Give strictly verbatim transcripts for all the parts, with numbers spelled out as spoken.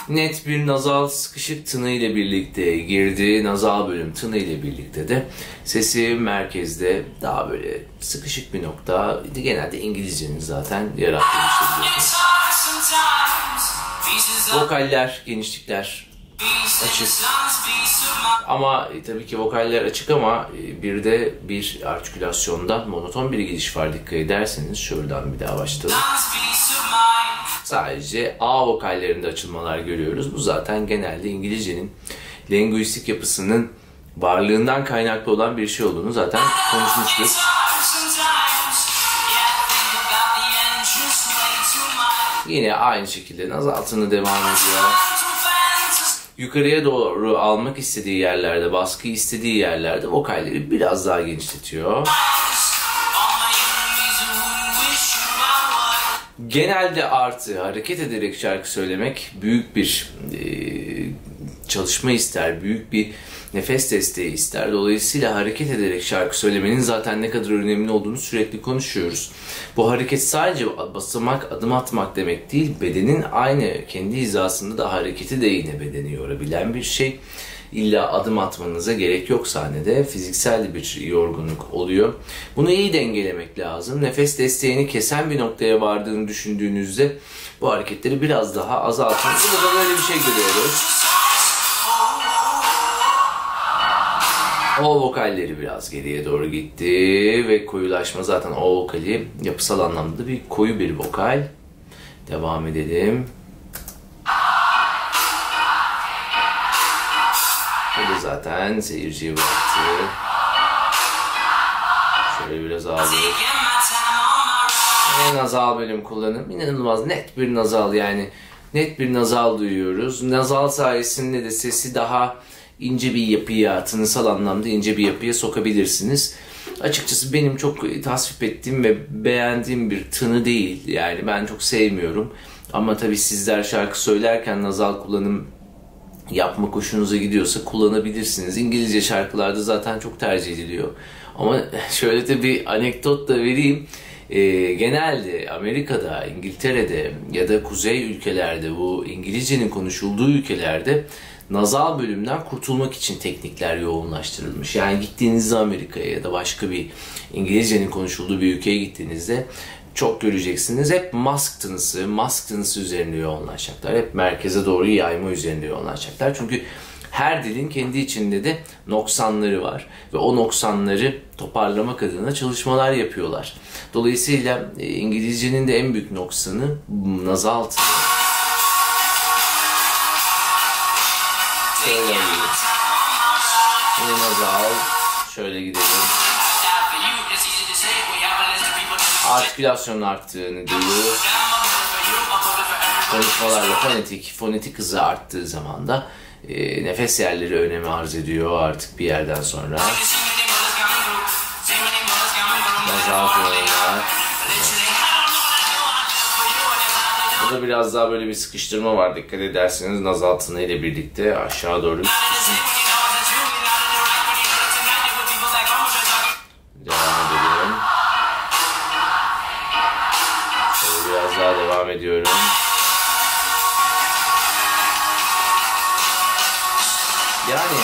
net bir nazal sıkışık tını ile birlikte girdi. Nazal bölüm tını ile birlikte de sesi merkezde daha böyle sıkışık bir nokta. Genelde İngilizcenin zaten yarattığı bir şey biliyorsunuz. Vokaller, genişlikler açık. Ama e, tabii ki vokaller açık ama e, bir de bir artikülasyondan monoton bir gidiş var, dikkat ederseniz. Şuradan bir daha başlayalım. Sadece A vokallerinde açılmalar görüyoruz. Bu zaten genelde İngilizcenin linguistik yapısının varlığından kaynaklı olan bir şey olduğunu zaten konuşmuştuk. Yine aynı şekilde nazaltını devam ediyor. Yukarıya doğru almak istediği yerlerde, baskı istediği yerlerde vokalleri biraz daha genişletiyor. Genelde artı hareket ederek şarkı söylemek büyük bir e, çalışma ister, büyük bir nefes desteği ister. Dolayısıyla hareket ederek şarkı söylemenin zaten ne kadar önemli olduğunu sürekli konuşuyoruz. Bu hareket sadece basamak, adım atmak demek değil, bedenin aynı kendi hizasında da hareketi de yine bedeni yorabilen bir şey. İlla adım atmanıza gerek yok sahnede. Fiziksel bir yorgunluk oluyor. Bunu iyi dengelemek lazım. Nefes desteğini kesen bir noktaya vardığını düşündüğünüzde bu hareketleri biraz daha azaltın. Burada da böyle bir şey görüyoruz. O vokalleri biraz geriye doğru gitti ve koyulaşma, zaten o vokali yapısal anlamda bir koyu bir vokal. Devam edelim. Bu da zaten seyirciyi bıraktı. Şöyle biraz ağlıyor. En nazal bölüm kullanım. İnanılmaz net bir nazal, yani net bir nazal duyuyoruz. Nazal sayesinde de sesi daha ince bir yapıya, tınısal anlamda ince bir yapıya sokabilirsiniz. Açıkçası benim çok tasvip ettiğim ve beğendiğim bir tını değil. Yani ben çok sevmiyorum. Ama tabii sizler şarkı söylerken nazal kullanım yapmak hoşunuza gidiyorsa kullanabilirsiniz. İngilizce şarkılarda zaten çok tercih ediliyor. Ama şöyle de bir anekdot da vereyim. E, genelde Amerika'da, İngiltere'de ya da kuzey ülkelerde, bu İngilizcenin konuşulduğu ülkelerde nazal bölümden kurtulmak için teknikler yoğunlaştırılmış. Yani gittiğinizde Amerika'ya ya da başka bir İngilizcenin konuşulduğu bir ülkeye gittiğinizde çok göreceksiniz. Hep mask tınısı, mask tınısı üzerinde yoğunlaşacaklar. Hep merkeze doğru yayma üzerinde yoğunlaşacaklar. Çünkü her dilin kendi içinde de noksanları var. Ve o noksanları toparlamak adına çalışmalar yapıyorlar. Dolayısıyla İngilizcenin de en büyük noksanı nazal tını. Şöyle gidelim. Yine nazal. Şöyle gidelim. Artikülasyonun arttığını duyuyoruz. Konuşmalarla fonetik, fonetik hızı arttığı zaman da e, nefes yerleri önemi arz ediyor artık bir yerden sonra. Nazal kullanımlar. Burada biraz daha böyle bir sıkıştırma var. Dikkat ederseniz nazal tını ile birlikte aşağı doğru sıkışın. Devam edelim. Şöyle biraz daha devam ediyorum. Yani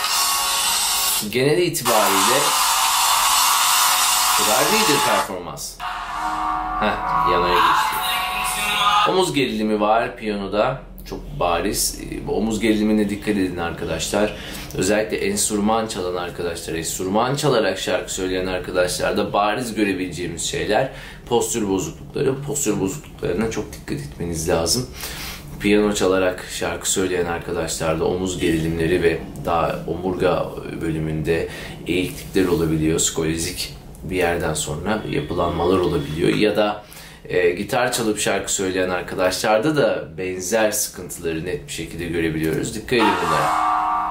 genel itibariyle kadar iyidir performans. Heh, piyanoya geçti. Omuz gerilimi var piyanoda, çok bariz. Bu omuz gerilimine dikkat edin arkadaşlar. Özellikle enstrüman çalan arkadaşlar, enstrüman çalarak şarkı söyleyen arkadaşlarda bariz görebileceğimiz şeyler postür bozuklukları. Postür bozukluklarına çok dikkat etmeniz lazım. Piyano çalarak şarkı söyleyen arkadaşlarda omuz gerilimleri ve daha omurga bölümünde eğiklikler olabiliyor. Skolezik bir yerden sonra yapılanmalar olabiliyor. Ya da e, gitar çalıp şarkı söyleyen arkadaşlarda da benzer sıkıntıları net bir şekilde görebiliyoruz. Dikkat edin bunlara.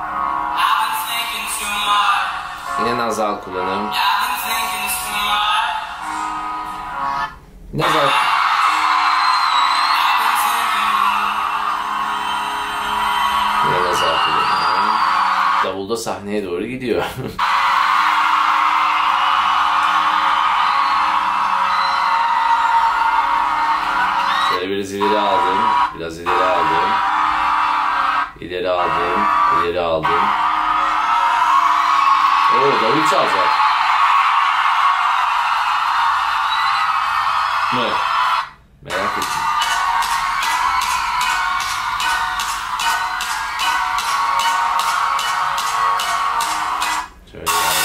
Yine nazal kullanım. Nazal. Yine nazal kullanım. Davulda sahneye doğru gidiyor. Şöyle biraz ileri aldım. Biraz ileri aldım. İleri aldım, ileri aldım. Oo, davul çalacak. Evet. Merak ettim. Şöyle yani.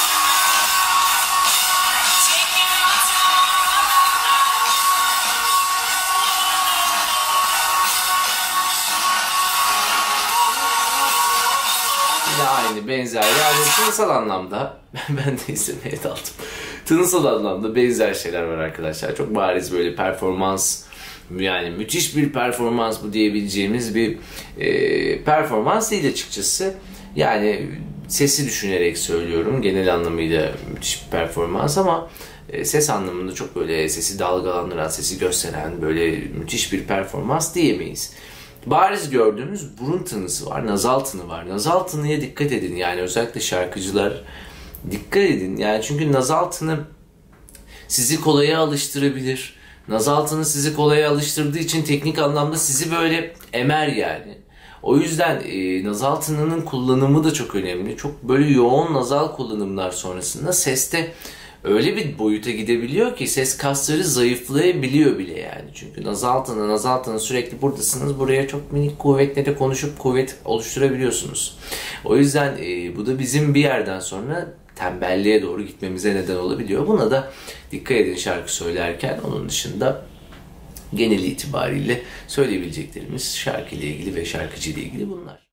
Yine aynı, benzer. Yani tınısal anlamda ben de izlemeye daldım. Tınısal anlamda benzer şeyler var arkadaşlar. Çok bariz böyle performans, yani müthiş bir performans bu diyebileceğimiz bir e, performans değil açıkçası. Yani sesi düşünerek söylüyorum. Genel anlamıyla müthiş bir performans ama e, ses anlamında çok böyle sesi dalgalandıran, sesi gösteren böyle müthiş bir performans diyemeyiz. Bariz gördüğümüz burun tınısı var, nazal tını var. Nazal tınıya dikkat edin, yani özellikle şarkıcılar dikkat edin. Yani çünkü nazal tını sizi kolaya alıştırabilir. Nazal tını sizi kolaya alıştırdığı için teknik anlamda sizi böyle emer yani. O yüzden e, nazal tınının kullanımı da çok önemli. Çok böyle yoğun nazal kullanımlar sonrasında seste öyle bir boyuta gidebiliyor ki ses kasları zayıflayabiliyor bile yani. Çünkü nazal tını, nazal tını sürekli buradasınız. Buraya çok minik kuvvetle konuşup kuvvet oluşturabiliyorsunuz. O yüzden e, bu da bizim bir yerden sonra tembelliğe doğru gitmemize neden olabiliyor. Buna da dikkat edin şarkı söylerken. Onun dışında genel itibariyle söyleyebileceklerimiz şarkı ile ilgili ve şarkıcı ile ilgili bunlar.